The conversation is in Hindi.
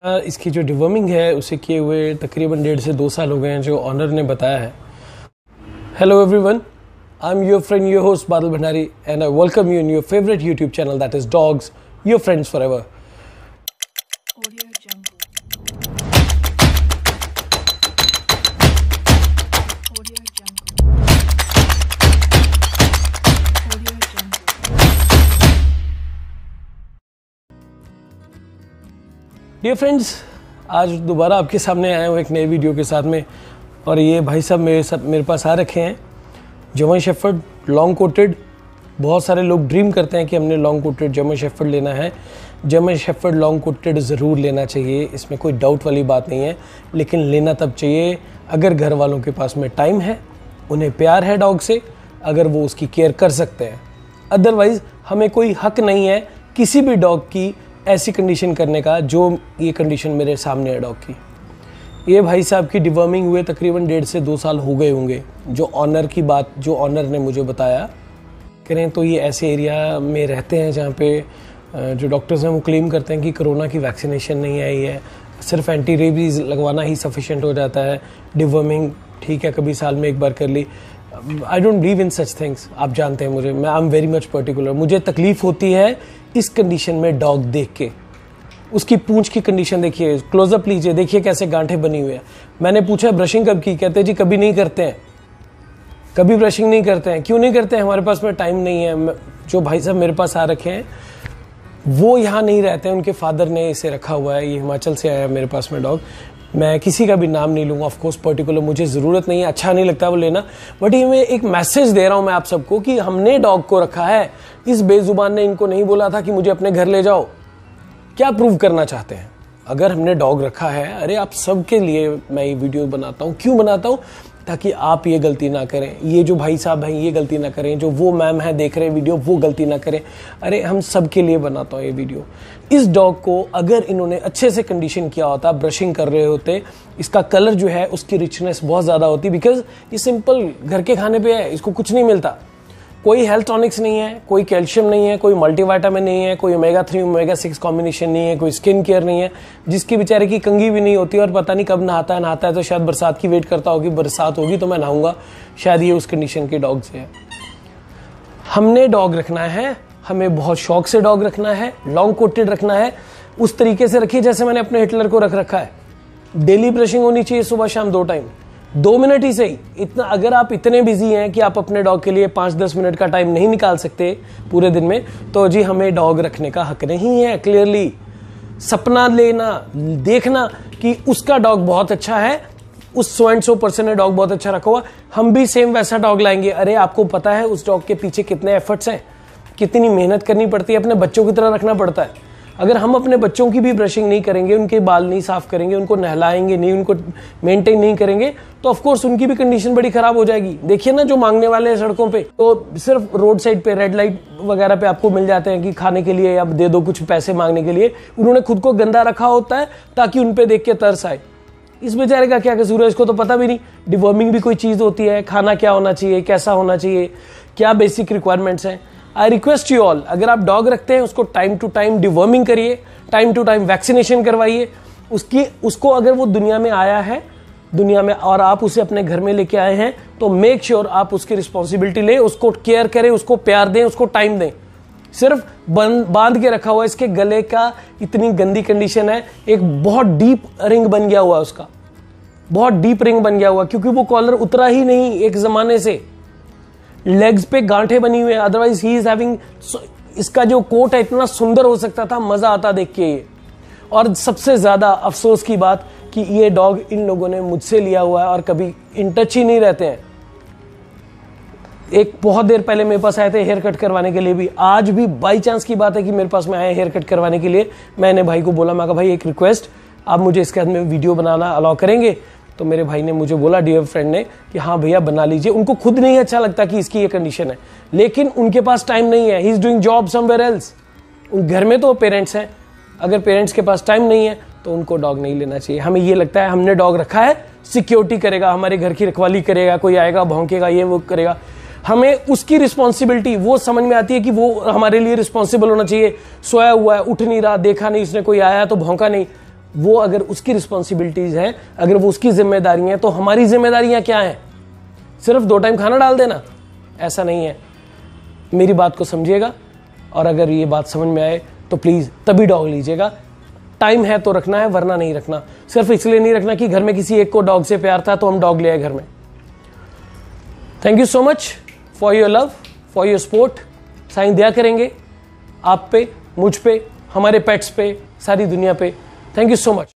इसकी जो डिवर्मिंग है उसे किए हुए तकरीबन 1.5 से 2 साल हो गए हैं, जो ऑनर ने बताया है। Hello everyone, I am your friend, your host Badal Bhandari, and I welcome you in your favourite YouTube channel that is dogs, your friends forever. Dear friends, आज दोबारा आपके सामने आया हूँ एक नए वीडियो के साथ में। और ये भाई साहब मेरे पास आ रखे हैं जर्मन शेफर्ड लॉन्ग कोटेड। बहुत सारे लोग ड्रीम करते हैं कि हमने लॉन्ग कोटेड जर्मन शेफर्ड लेना है। जर्मन शेफर्ड लॉन्ग कोटेड ज़रूर लेना चाहिए, इसमें कोई डाउट वाली बात नहीं है, लेकिन लेना तब चाहिए अगर घर वालों के पास में टाइम है, उन्हें प्यार है डॉग से, अगर वो उसकी केयर कर सकते हैं। अदरवाइज़ हमें कोई हक नहीं है किसी भी डॉग की ऐसी कंडीशन करने का जो ये कंडीशन मेरे सामने है डॉग की। ये भाई साहब की डिवर्मिंग हुए तकरीबन 1.5 से 2 साल हो गए होंगे। जो ऑनर ने मुझे बताया करें तो ये ऐसे एरिया में रहते हैं जहाँ पे जो डॉक्टर्स हैं वो क्लेम करते हैं कि कोरोना की वैक्सीनेशन नहीं आई है, सिर्फ एंटी रेबीज़ लगवाना ही सफिशेंट हो जाता है। डिवर्मिंग ठीक है, कभी साल में एक बार कर ली। I don't believe in such things. आप जानते हैं मुझे, मैं I am very much particular. मुझे तकलीफ़ होती है इस कंडीशन में डॉग देख के। उसकी पूंछ की कंडीशन देखिए, क्लोजअप लीजिए, देखिए कैसे गांठें बनी हुई है। मैंने पूछा ब्रशिंग कब की, कहते जी कभी नहीं करते हैं, कभी ब्रशिंग नहीं करते हैं। क्यों नहीं करते हैं? हमारे पास में टाइम नहीं है। जो भाई साहब मेरे पास आ रखे हैं वो यहाँ नहीं रहते हैं, उनके फादर ने इसे रखा हुआ है। ये हिमाचल से आया मेरे पास में डॉग। मैं किसी का भी नाम नहीं लूँगा, ऑफ कोर्स पर्टिकुलर मुझे ज़रूरत नहीं है, अच्छा नहीं लगता वो लेना। बट ये मैं एक मैसेज दे रहा हूँ मैं आप सबको कि हमने डॉग को रखा है। इस बेजुबान ने इनको नहीं बोला था कि मुझे अपने घर ले जाओ। क्या प्रूव करना चाहते हैं? अगर हमने डॉग रखा है, अरे आप सबके लिए मैं ये वीडियो बनाता हूँ। क्यों बनाता हूँ? ताकि आप ये गलती ना करें, ये जो भाई साहब हैं ये गलती ना करें, जो वो मैम है देख रहे हैं वीडियो वो गलती ना करें। अरे हम सब के लिए बनाता हूँ ये वीडियो। इस डॉग को अगर इन्होंने अच्छे से कंडीशन किया होता, ब्रशिंग कर रहे होते, इसका कलर जो है उसकी रिचनेस बहुत ज़्यादा होती। बिकॉज ये सिंपल घर के खाने पे है, इसको कुछ नहीं मिलता। कोई हेल्थ टॉनिक्स नहीं है, कोई कैल्शियम नहीं है, कोई मल्टीविटामिन नहीं है, कोई ओमेगा 3 ओमेगा 6 कॉम्बिनेशन नहीं है, कोई स्किन केयर नहीं है। जिसकी बेचारे की कंघी भी नहीं होती और पता नहीं कब नहाता है तो शायद बरसात की वेट करता होगी, बरसात होगी तो मैं नहाऊंगा, शायद ये उस कंडीशन के डॉग से है। हमने डॉग रखना है, हमें बहुत शौक से डॉग रखना है, लॉन्ग कोटेड रखना है। उस तरीके से रखिए जैसे मैंने अपने हिटलर को रख रखा है। डेली ब्रशिंग होनी चाहिए, सुबह शाम 2 टाइम, 2 मिनट ही सही। इतना अगर आप इतने बिजी हैं कि आप अपने डॉग के लिए 5-10 मिनट का टाइम नहीं निकाल सकते पूरे दिन में, तो जी हमें डॉग रखने का हक नहीं है। क्लियरली सपना लेना, देखना कि उसका डॉग बहुत अच्छा है, उस 100% ने डॉग बहुत अच्छा रखा हुआ, हम भी सेम वैसा डॉग लाएंगे। अरे आपको पता है उस डॉग के पीछे कितने एफर्ट्स हैं, कितनी मेहनत करनी पड़ती है, अपने बच्चों की तरह रखना पड़ता है। अगर हम अपने बच्चों की भी ब्रशिंग नहीं करेंगे, उनके बाल नहीं साफ करेंगे, उनको नहलाएंगे नहीं, उनको मेंटेन नहीं करेंगे, तो ऑफ कोर्स उनकी भी कंडीशन बड़ी खराब हो जाएगी। देखिए ना जो मांगने वाले हैं सड़कों पे, तो सिर्फ रोड साइड पे रेड लाइट वगैरह पे आपको मिल जाते हैं कि खाने के लिए अब दे दो कुछ पैसे मांगने के लिए। उन्होंने खुद को गंदा रखा होता है ताकि उन पे देख के तरस आए। इस बेचारे का क्या कसूर है? इसको तो पता भी नहीं डिवर्मिंग भी कोई चीज होती है, खाना क्या होना चाहिए, कैसा होना चाहिए, क्या बेसिक रिक्वायरमेंट्स हैं। आई रिक्वेस्ट यू ऑल, अगर आप डॉग रखते हैं उसको टाइम टू टाइम डिवर्मिंग करिए, टाइम टू टाइम वैक्सीनेशन करवाइए। उसको अगर वो दुनिया में आया है और आप उसे अपने घर में लेके आए हैं, तो मेक श्योर आप उसकी रिस्पॉन्सिबिलिटी लें, उसको केयर करें, उसको प्यार दें, उसको टाइम दें। सिर्फ बांध के रखा हुआ, इसके गले का इतनी गंदी कंडीशन है, एक बहुत डीप रिंग बन गया हुआ उसका, बहुत डीप रिंग बन गया हुआ, क्योंकि वो कॉलर उतरा ही नहीं एक जमाने से। लेग्स पे गांठें बनी हुई है, अदरवाइज ही इज हैविंग। इसका जो कोट है इतना सुंदर हो सकता था, मजा आता देख के ये। और सबसे ज्यादा अफसोस की बात कि ये डॉग इन लोगों ने मुझसे लिया हुआ है और कभी इन टच ही नहीं रहते हैं। एक बहुत देर पहले मेरे पास आए थे हेयर कट करवाने के लिए भी, आज भी बाई चांस की बात है कि मेरे पास में आए हेयर कट करवाने के लिए। मैंने भाई को बोला, मैं कहा भाई एक रिक्वेस्ट, आप मुझे इसके बाद में वीडियो बनाना अलाउ करेंगे? तो मेरे भाई ने मुझे बोला, डियर फ्रेंड ने, कि हाँ भैया बना लीजिए। उनको खुद नहीं अच्छा लगता कि इसकी ये कंडीशन है, लेकिन उनके पास टाइम नहीं है। He is doing job somewhere else. उन घर में तो पेरेंट्स हैं, अगर पेरेंट्स के पास टाइम नहीं है तो उनको डॉग नहीं लेना चाहिए। हमें ये लगता है हमने डॉग रखा है, सिक्योरिटी करेगा, हमारे घर की रखवाली करेगा, कोई आएगा भौंकेगा, ये वो करेगा। हमें उसकी रिस्पॉन्सिबिलिटी वो समझ में आती है कि वो हमारे लिए रिस्पॉन्सिबल होना चाहिए। सोया हुआ है, उठ नहीं रहा, देखा नहीं उसने, कोई आया तो भौंका नहीं, वो अगर उसकी रिस्पॉन्सिबिलिटीज हैं, अगर वो उसकी जिम्मेदारी हैं, तो हमारी जिम्मेदारियां क्या हैं? सिर्फ 2 टाइम खाना डाल देना? ऐसा नहीं है। मेरी बात को समझिएगा, और अगर ये बात समझ में आए तो प्लीज़ तभी डॉग लीजिएगा। टाइम है तो रखना है, वरना नहीं रखना। सिर्फ इसलिए नहीं रखना कि घर में किसी एक को डॉग से प्यार था तो हम डॉग ले आए घर में। Thank you so much for your love, for your support. Sai दया करेंगे आप पे, मुझ पे, हमारे पेट्स पे, सारी दुनिया पे। Thank you so much.